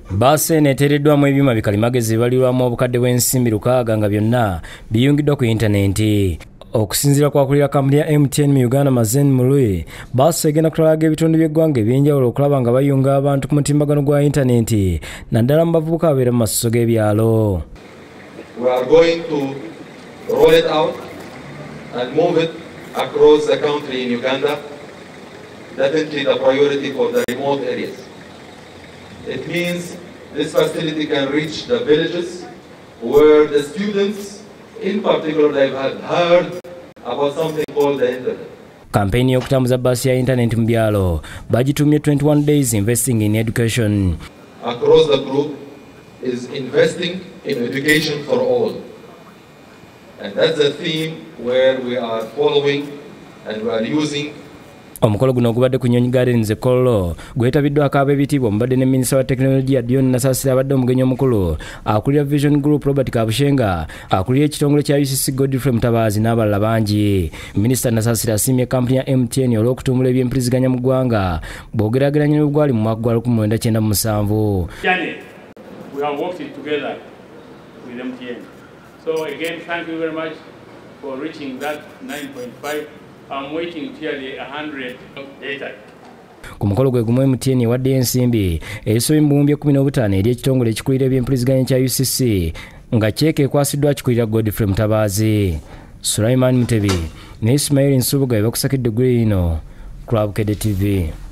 Bbaasi eno eteereddwamu ebyuma bikalimagezi balirwamu obukadde bw'ensimbi 6 nga byonna biyungiddwa ku yintanenti. Okusinziira kwakulira kampuni ya MTN mu Uganda Mazen Mulwe, bbaasi egenda kutwalaga ebitundu by'eggwanga ebyenjawulo okulaba nga bayunga abantu ku mutimbagano gwa yintanenti naddala mu bavubuka ababeera mu masuso g'ebyalo. We are going to roll it out and move it across the country in Uganda. Definitely the priority for the remote areas. It means this facility can reach the villages where the students, in particular, they have heard about something called the internet. Kampeni y'okutambuza bbaasi ya internet mu byalo bagitumye 21 days investing in education. Across the group is investing in education for all. And that's the theme where we are following and we are using. Omukolo guno ogubadde ku Nyonyi Gardens Kollo gwetabiddwako ab'ebitiibwa omubadde ne minisita wa tekinologiya Dion Nasasira abadde omugenyi omukulu, akulira Vision Group Robert Kabushenga, akulira ekitongole kya UCC Godfrey Mutabazi n'abalala bangi. Minisita Nasasira asiimye kampuni ya MTN olw'okutumbula eby'empuliziganya mu ggwanga bw'ogeraageranya n'obwali mu mwaka gwa 1997. We have worked together with MTN. So again, thank you very much for reaching that 9.5. I'm waiting clearly 100 data. Ku mukolo gwe gumu MTN ewadde ensimbi ebisobe mu 15 eri ekitongole ekikulira eby'empuliziganya kya UCC nga cheeke ekwasiddwa kikulira Godfrey Mutabazi. Sulaiman Mutebi ne Ismail Nsubuga bakusakidde gwe ino ku Bukedde TV.